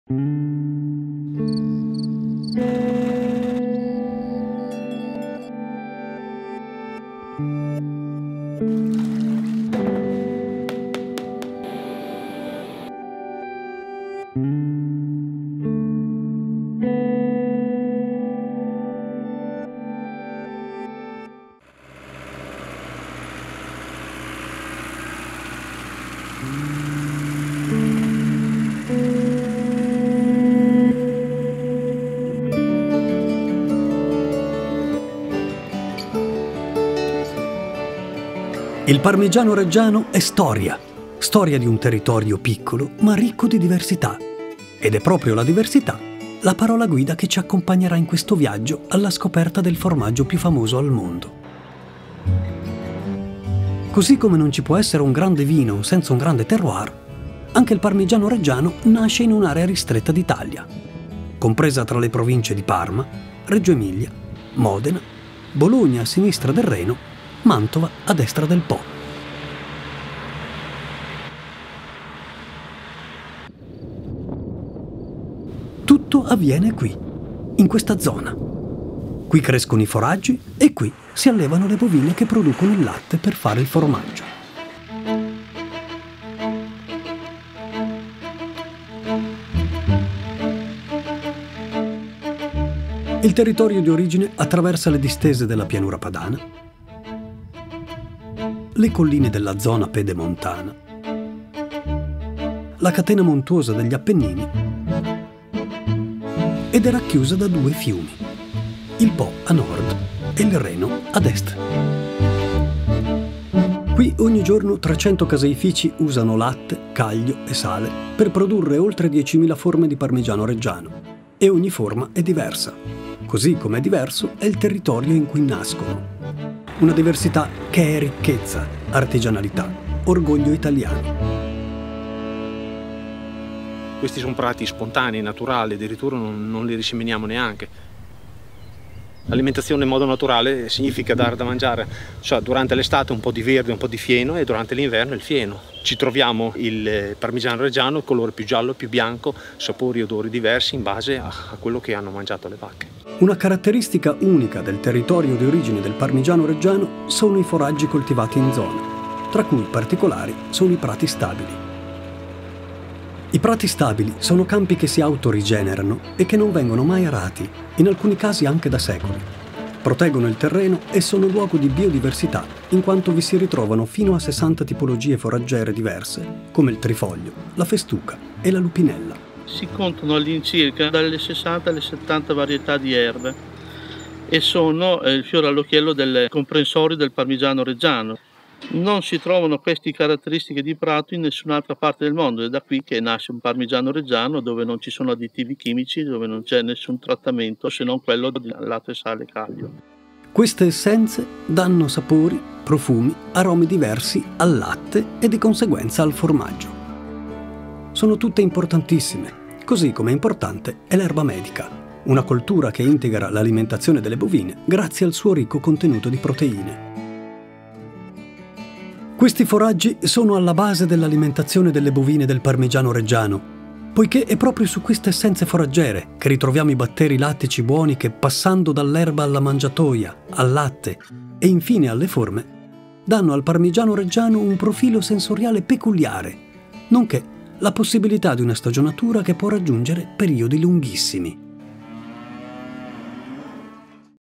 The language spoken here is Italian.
Il Parmigiano Reggiano è storia di un territorio piccolo ma ricco di diversità. Ed è proprio la diversità la parola guida che ci accompagnerà in questo viaggio alla scoperta del formaggio più famoso al mondo. Così come non ci può essere un grande vino senza un grande terroir, anche il Parmigiano Reggiano nasce in un'area ristretta d'Italia, compresa tra le province di Parma, Reggio Emilia, Modena, Bologna a sinistra del Reno, Mantova a destra del Po. Tutto avviene qui, in questa zona. Qui crescono i foraggi e qui si allevano le bovine che producono il latte per fare il formaggio. Il territorio di origine attraversa le distese della pianura padana, le colline della zona pedemontana, la catena montuosa degli Appennini ed è racchiusa da due fiumi, il Po a nord e il Reno ad est. Qui ogni giorno 300 caseifici usano latte, caglio e sale per produrre oltre 10.000 forme di Parmigiano Reggiano e ogni forma è diversa, così come è diverso è il territorio in cui nascono. Una diversità che è ricchezza, artigianalità, orgoglio italiano. Questi sono prati spontanei, naturali, addirittura non li riseminiamo neanche. L'alimentazione in modo naturale significa dare da mangiare, cioè durante l'estate un po' di verde, un po' di fieno e durante l'inverno il fieno. Ci troviamo il Parmigiano Reggiano, il colore più giallo, più bianco, sapori e odori diversi in base a quello che hanno mangiato le vacche. Una caratteristica unica del territorio di origine del Parmigiano Reggiano sono i foraggi coltivati in zona, tra cui particolari sono i prati stabili. I prati stabili sono campi che si autorigenerano e che non vengono mai arati, in alcuni casi anche da secoli. Proteggono il terreno e sono luogo di biodiversità, in quanto vi si ritrovano fino a 60 tipologie foraggere diverse, come il trifoglio, la festuca e la lupinella. Si contano all'incirca dalle 60 alle 70 varietà di erbe e sono il fiore all'occhiello del comprensorio del Parmigiano Reggiano. Non si trovano queste caratteristiche di prato in nessun'altra parte del mondo, è da qui che nasce un Parmigiano Reggiano dove non ci sono additivi chimici, dove non c'è nessun trattamento se non quello di latte, sale e caglio. Queste essenze danno sapori, profumi, aromi diversi al latte e di conseguenza al formaggio. Sono tutte importantissime, così come importante è l'erba medica, una coltura che integra l'alimentazione delle bovine grazie al suo ricco contenuto di proteine. Questi foraggi sono alla base dell'alimentazione delle bovine del Parmigiano Reggiano, poiché è proprio su queste essenze foraggere che ritroviamo i batteri lattici buoni che, passando dall'erba alla mangiatoia, al latte e infine alle forme, danno al Parmigiano Reggiano un profilo sensoriale peculiare, nonché la possibilità di una stagionatura che può raggiungere periodi lunghissimi.